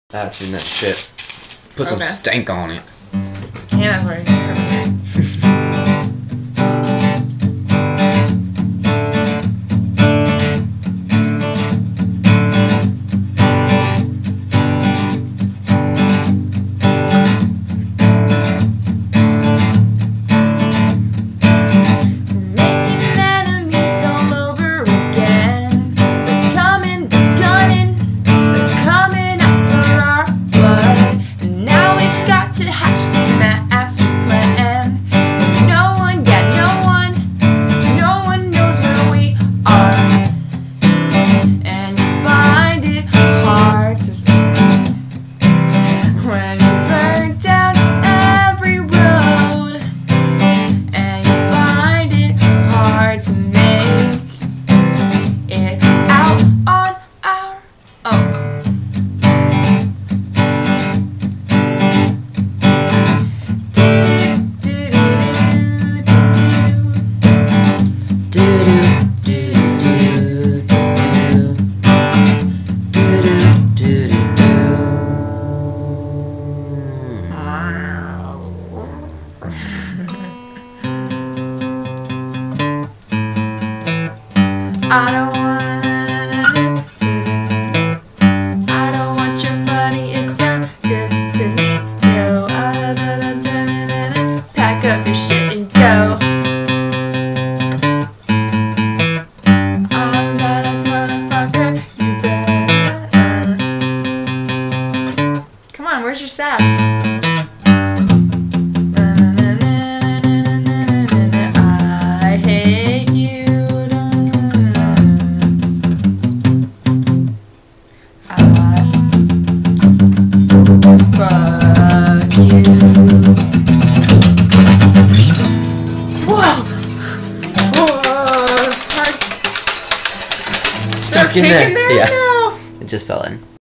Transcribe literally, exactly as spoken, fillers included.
That's in that shit. Put some Okay. stank on it. Yeah, that's what I I don't want I don't want your money, it's not good to me. Go, ah, da, da, da, da, da. Pack up your shit and go. I'm badass motherfucker, you better. Come on, where's your stats? I hate you. Fuck you. Whoa! Whoa! Stuck in there. there Yeah. now. It just fell in.